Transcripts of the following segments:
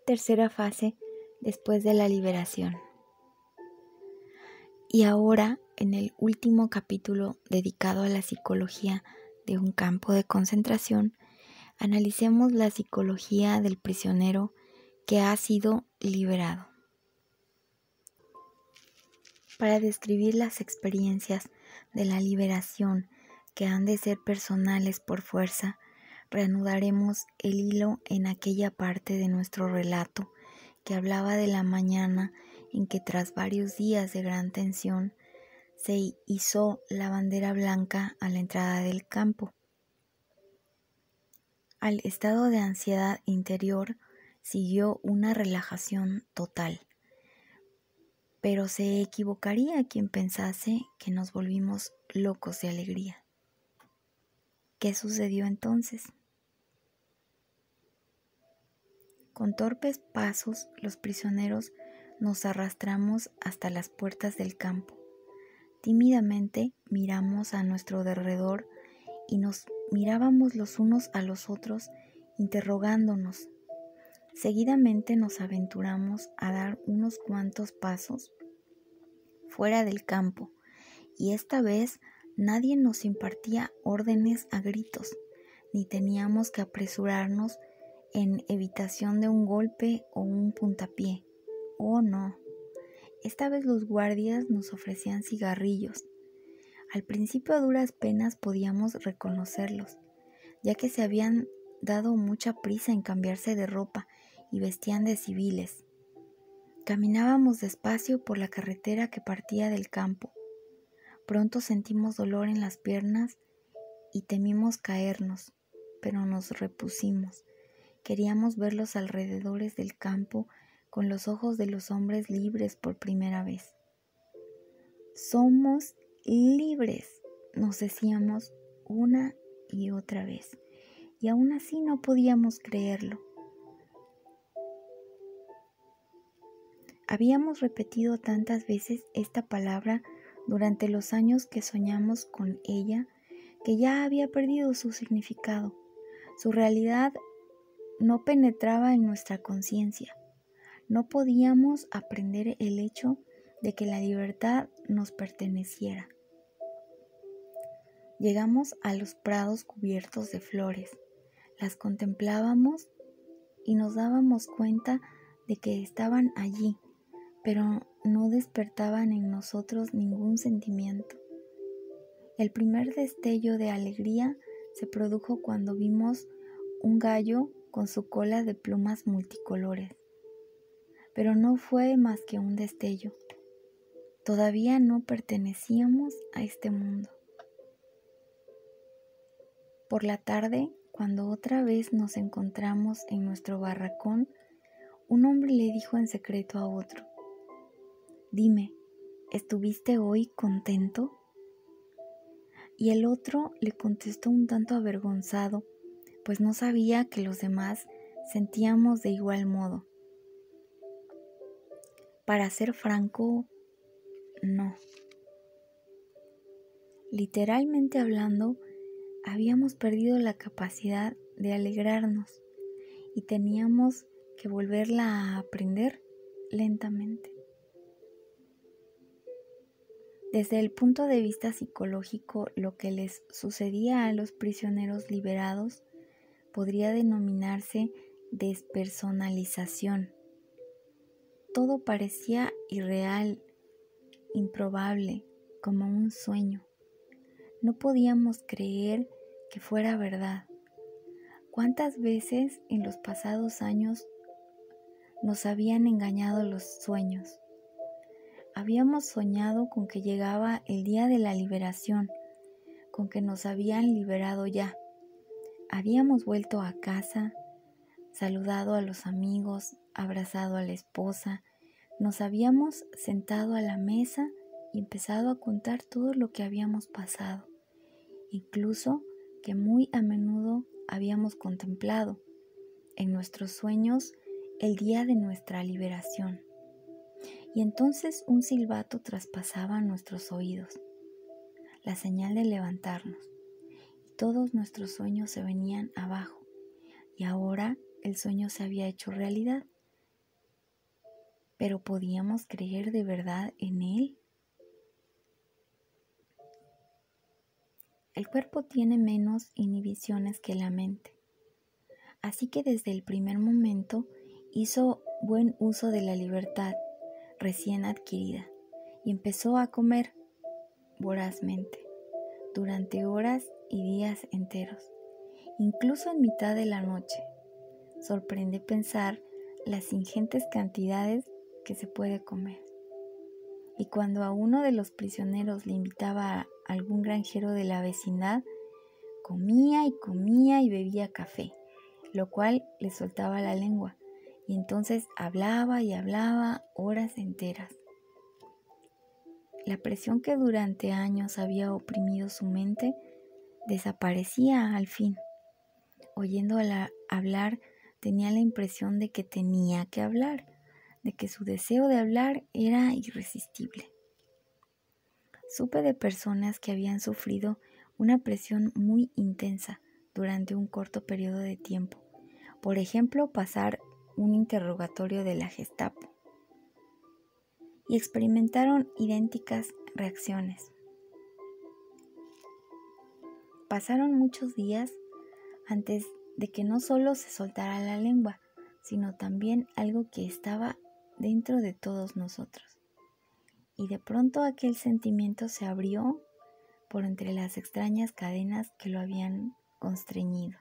Tercera fase después de la liberación. Y ahora, en el último capítulo dedicado a la psicología de un campo de concentración, analicemos la psicología del prisionero que ha sido liberado. Para describir las experiencias de la liberación que han de ser personales por fuerza, reanudaremos el hilo en aquella parte de nuestro relato que hablaba de la mañana en que tras varios días de gran tensión se izó la bandera blanca a la entrada del campo. Al estado de ansiedad interior siguió una relajación total, pero se equivocaría quien pensase que nos volvimos locos de alegría. ¿Qué sucedió entonces? Con torpes pasos los prisioneros nos arrastramos hasta las puertas del campo. Tímidamente miramos a nuestro derredor y nos mirábamos los unos a los otros interrogándonos. Seguidamente nos aventuramos a dar unos cuantos pasos fuera del campo y esta vez nadie nos impartía órdenes a gritos, ni teníamos que apresurarnos en evitación de un golpe o un puntapié. Oh no, esta vez los guardias nos ofrecían cigarrillos. Al principio a duras penas podíamos reconocerlos, ya que se habían dado mucha prisa en cambiarse de ropa y vestían de civiles. Caminábamos despacio por la carretera que partía del campo. Pronto sentimos dolor en las piernas y temimos caernos, pero nos repusimos. Queríamos ver los alrededores del campo con los ojos de los hombres libres por primera vez. Somos libres, nos decíamos una y otra vez, y aún así no podíamos creerlo. Habíamos repetido tantas veces esta palabra durante los años que soñamos con ella, que ya había perdido su significado. Su realidad no penetraba en nuestra conciencia. No podíamos aprender el hecho de que la libertad nos perteneciera. Llegamos a los prados cubiertos de flores. Las contemplábamos y nos dábamos cuenta de que estaban allí, pero no despertaban en nosotros ningún sentimiento. El primer destello de alegría se produjo cuando vimos un gallo con su cola de plumas multicolores. Pero no fue más que un destello. Todavía no pertenecíamos a este mundo. Por la tarde, cuando otra vez nos encontramos en nuestro barracón, un hombre le dijo en secreto a otro: «Dime, ¿estuviste hoy contento?». Y el otro le contestó un tanto avergonzado, pues no sabía que los demás sentíamos de igual modo. Para ser franco, no. Literalmente hablando, habíamos perdido la capacidad de alegrarnos y teníamos que volverla a aprender lentamente. Desde el punto de vista psicológico, lo que les sucedía a los prisioneros liberados podría denominarse despersonalización. Todo parecía irreal, improbable, como un sueño. No podíamos creer que fuera verdad. ¿Cuántas veces en los pasados años nos habían engañado los sueños? Habíamos soñado con que llegaba el día de la liberación, con que nos habían liberado ya. Habíamos vuelto a casa, saludado a los amigos, abrazado a la esposa, nos habíamos sentado a la mesa y empezado a contar todo lo que habíamos pasado, incluso que muy a menudo habíamos contemplado en nuestros sueños el día de nuestra liberación. Y entonces un silbato traspasaba nuestros oídos, la señal de levantarnos, y todos nuestros sueños se venían abajo, y ahora el sueño se había hecho realidad. pero ¿podíamos creer de verdad en Él? El cuerpo tiene menos inhibiciones que la mente, así que desde el primer momento hizo buen uso de la libertad recién adquirida y empezó a comer vorazmente durante horas y días enteros, incluso en mitad de la noche. Sorprende pensar las ingentes cantidades que se puede comer. Y cuando a uno de los prisioneros le invitaba a algún granjero de la vecindad, comía y bebía café, lo cual le soltaba la lengua, y entonces hablaba y hablaba horas enteras. La presión que durante años había oprimido su mente desaparecía al fin. Oyéndola hablar, tenía la impresión de que tenía que hablar, de que su deseo de hablar era irresistible. Supe de personas que habían sufrido una presión muy intensa durante un corto periodo de tiempo. Por ejemplo, pasar un interrogatorio de la Gestapo. Y experimentaron idénticas reacciones. Pasaron muchos días antes de que no solo se soltara la lengua, sino también algo que estaba dentro de todos nosotros. Y de pronto aquel sentimiento se abrió por entre las extrañas cadenas que lo habían constreñido.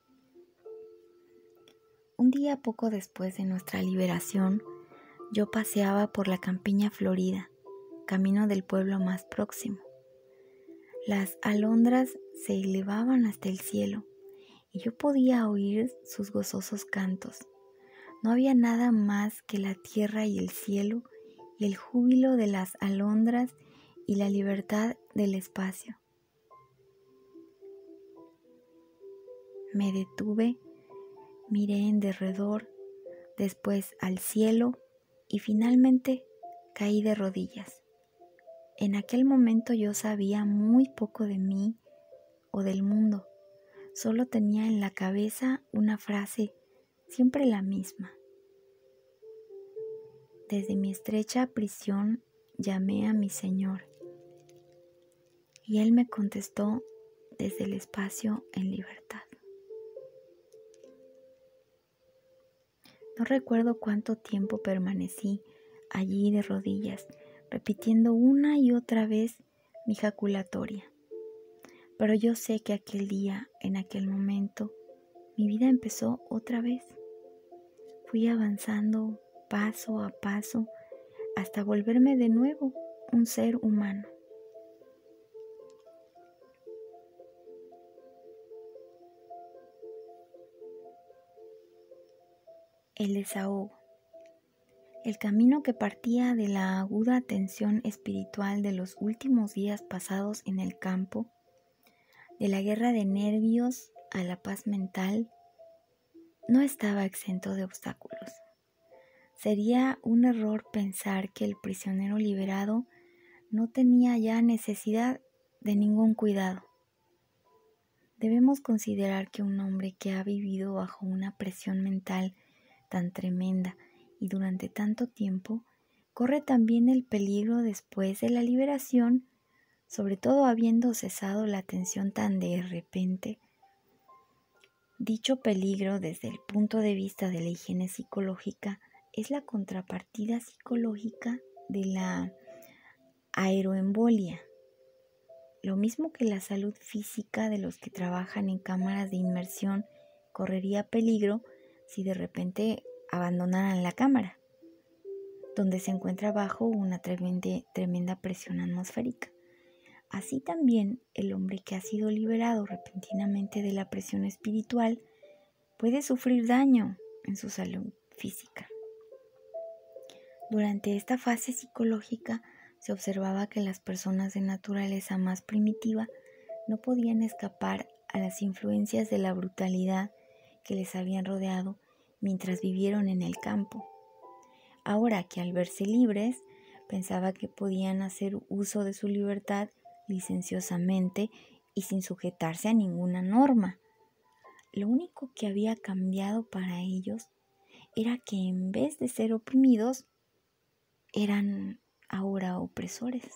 Un día poco después de nuestra liberación, yo paseaba por la campiña florida, camino del pueblo más próximo. Las alondras se elevaban hasta el cielo y yo podía oír sus gozosos cantos. No había nada más que la tierra y el cielo y el júbilo de las alondras y la libertad del espacio. Me detuve, miré en derredor, después al cielo y finalmente caí de rodillas. En aquel momento yo sabía muy poco de mí o del mundo. Solo tenía en la cabeza una frase, siempre la misma. Desde mi estrecha prisión llamé a mi Señor y Él me contestó desde el espacio en libertad. No recuerdo cuánto tiempo permanecí allí de rodillas, repitiendo una y otra vez mi jaculatoria. Pero yo sé que aquel día, en aquel momento, mi vida empezó otra vez. Fui avanzando paso a paso hasta volverme de nuevo un ser humano. El desahogo. El camino que partía de la aguda tensión espiritual de los últimos días pasados en el campo, de la guerra de nervios a la paz mental, no estaba exento de obstáculos. Sería un error pensar que el prisionero liberado no tenía ya necesidad de ningún cuidado. Debemos considerar que un hombre que ha vivido bajo una presión mental tan tremenda y durante tanto tiempo, corre también el peligro después de la liberación, sobre todo habiendo cesado la tensión tan de repente. Dicho peligro, desde el punto de vista de la higiene psicológica, es la contrapartida psicológica de la aeroembolia. Lo mismo que la salud física de los que trabajan en cámaras de inmersión correría peligro si de repente abandonaran la cámara, donde se encuentra bajo una tremenda presión atmosférica. Así también el hombre que ha sido liberado repentinamente de la presión espiritual puede sufrir daño en su salud física. Durante esta fase psicológica se observaba que las personas de naturaleza más primitiva no podían escapar a las influencias de la brutalidad que les habían rodeado mientras vivieron en el campo. Ahora que al verse libres, pensaba que podían hacer uso de su libertad licenciosamente y sin sujetarse a ninguna norma. Lo único que había cambiado para ellos era que en vez de ser oprimidos, eran ahora opresores.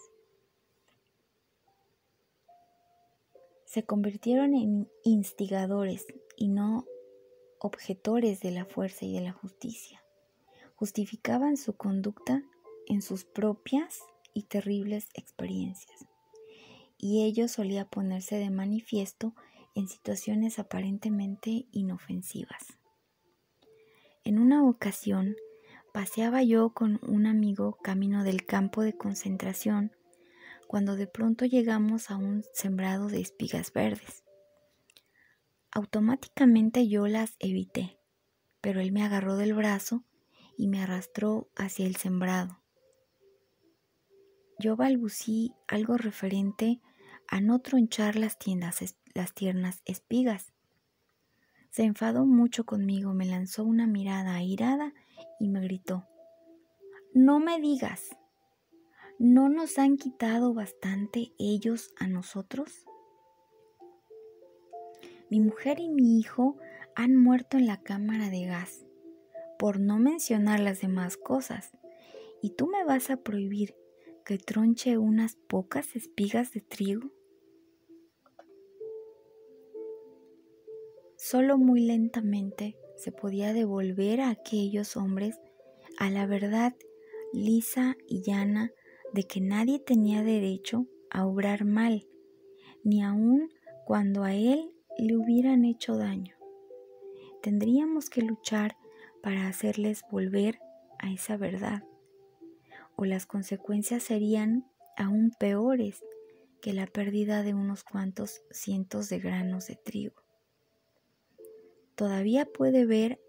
Se convirtieron en instigadores y no objetores de la fuerza y de la justicia. Justificaban su conducta en sus propias y terribles experiencias, y ello solía ponerse de manifiesto en situaciones aparentemente inofensivas. En una ocasión, paseaba yo con un amigo camino del campo de concentración cuando de pronto llegamos a un sembrado de espigas verdes. Automáticamente yo las evité, pero él me agarró del brazo y me arrastró hacia el sembrado. Yo balbucí algo referente a no tronchar las tiernas espigas. Se enfadó mucho conmigo, me lanzó una mirada airada y me gritó: «No me digas, ¿no nos han quitado bastante ellos a nosotros? Mi mujer y mi hijo han muerto en la cámara de gas, por no mencionar las demás cosas, y tú me vas a prohibir que tronche unas pocas espigas de trigo». Solo muy lentamente se podía devolver a aquellos hombres a la verdad lisa y llana de que nadie tenía derecho a obrar mal, ni aun cuando a él le hubieran hecho daño. Tendríamos que luchar para hacerles volver a esa verdad, o las consecuencias serían aún peores que la pérdida de unos cuantos cientos de granos de trigo. Todavía puedo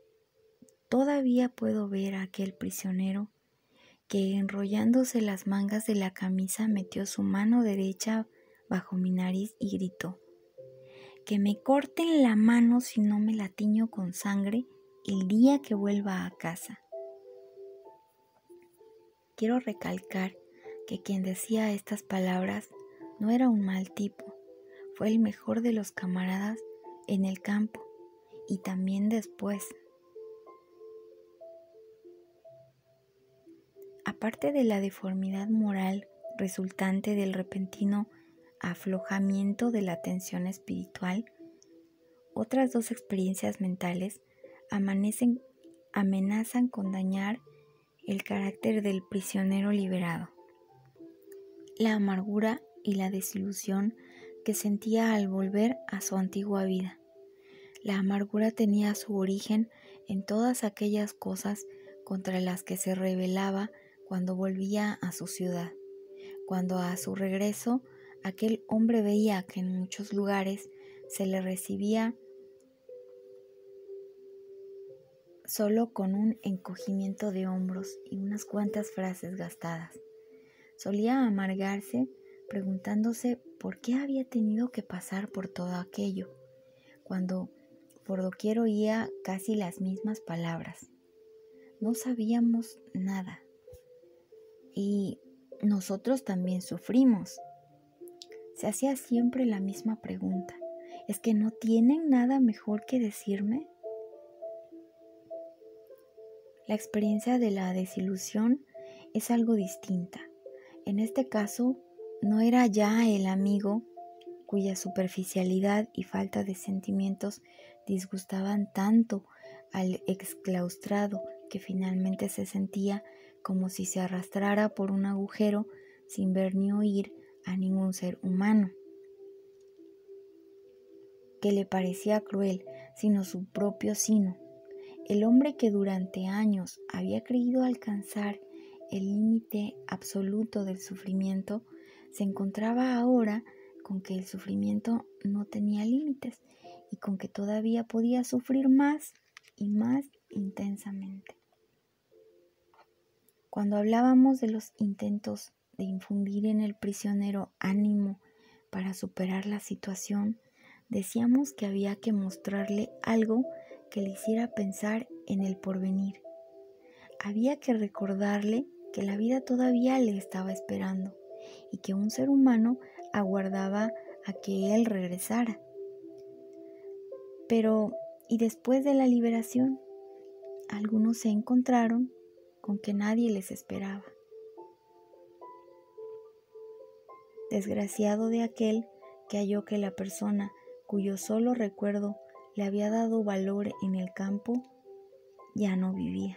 ver a aquel prisionero que, enrollándose las mangas de la camisa, metió su mano derecha bajo mi nariz y gritó: «Que me corten la mano si no me la tiño con sangre el día que vuelva a casa». Quiero recalcar que quien decía estas palabras no era un mal tipo, fue el mejor de los camaradas en el campo y también después. Aparte de la deformidad moral resultante del repentino aflojamiento de la tensión espiritual, otras dos experiencias mentales amenazan con dañar el carácter del prisionero liberado: la amargura y la desilusión que sentía al volver a su antigua vida. La amargura tenía su origen en todas aquellas cosas contra las que se rebelaba cuando volvía a su ciudad, cuando a su regreso aquel hombre veía que en muchos lugares se le recibía solo con un encogimiento de hombros y unas cuantas frases gastadas. Solía amargarse preguntándose por qué había tenido que pasar por todo aquello, cuando por doquier oía casi las mismas palabras. No sabíamos nada. Y nosotros también sufrimos. Se hacía siempre la misma pregunta: ¿es que no tienen nada mejor que decirme? La experiencia de la desilusión es algo distinta. En este caso, no era ya el amigo cuya superficialidad y falta de sentimientos disgustaban tanto al exclaustrado que finalmente se sentía como si se arrastrara por un agujero sin ver ni oír a ningún ser humano, que le parecía cruel, sino su propio sino. El hombre que durante años había creído alcanzar el límite absoluto del sufrimiento se encontraba ahora con que el sufrimiento no tenía límites y con que todavía podía sufrir más y más intensamente. Cuando hablábamos de los intentos de infundir en el prisionero ánimo para superar la situación, decíamos que había que mostrarle algo que le hiciera pensar en el porvenir. Había que recordarle que la vida todavía le estaba esperando y que un ser humano aguardaba a que él regresara. Pero, ¿y después de la liberación? Algunos se encontraron con que nadie les esperaba. Desgraciado de aquel que halló que la persona cuyo solo recuerdo le había dado valor en el campo ya no vivía.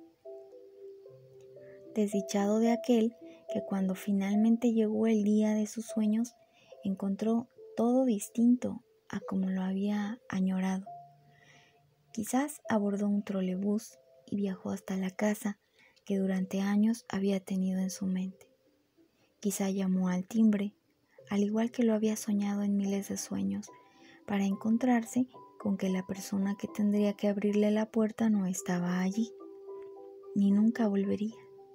Desdichado de aquel que cuando finalmente llegó el día de sus sueños encontró todo distinto a como lo había añorado. Quizás abordó un trolebús y viajó hasta la casa que durante años había tenido en su mente. Quizá llamó al timbre, al igual que lo había soñado en miles de sueños, para encontrarse con que la persona que tendría que abrirle la puerta no estaba allí, ni nunca volvería.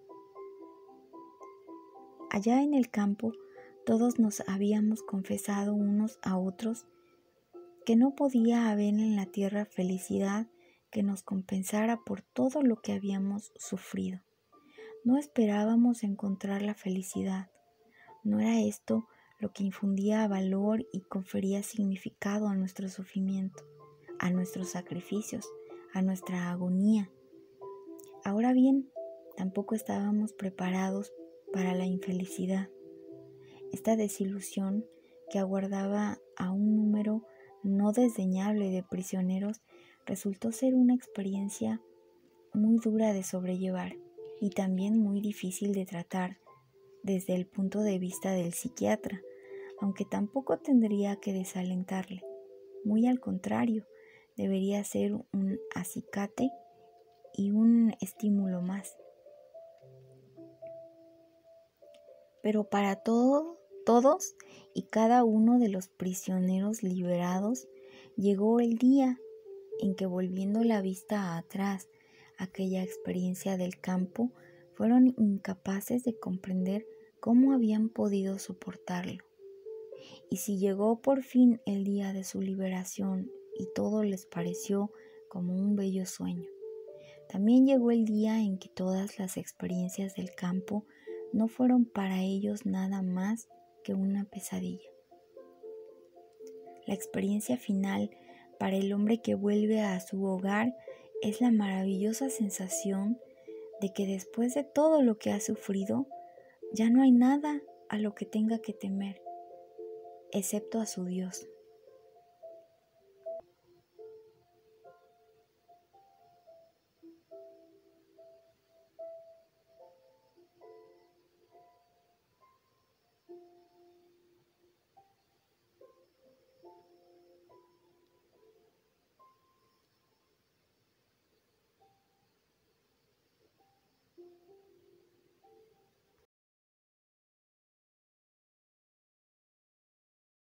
Allá en el campo, todos nos habíamos confesado unos a otros que no podía haber en la tierra felicidad que nos compensara por todo lo que habíamos sufrido. No esperábamos encontrar la felicidad. No era esto lo que infundía valor y confería significado a nuestro sufrimiento, a nuestros sacrificios, a nuestra agonía. Ahora bien, tampoco estábamos preparados para la infelicidad. Esta desilusión que aguardaba a un número no desdeñable de prisioneros resultó ser una experiencia muy dura de sobrellevar y también muy difícil de tratar desde el punto de vista del psiquiatra, aunque tampoco tendría que desalentarle. Muy al contrario, debería ser un acicate y un estímulo más. Pero para todos y cada uno de los prisioneros liberados, llegó el día en que, volviendo la vista atrás, aquella experiencia del campo, fueron incapaces de comprender cómo habían podido soportarlo. Y si llegó por fin el día de su liberación y todo les pareció como un bello sueño, también llegó el día en que todas las experiencias del campo no fueron para ellos nada más que una pesadilla. La experiencia final para el hombre que vuelve a su hogar es la maravillosa sensación de que después de todo lo que ha sufrido, ya no hay nada a lo que tenga que temer, excepto a su Dios.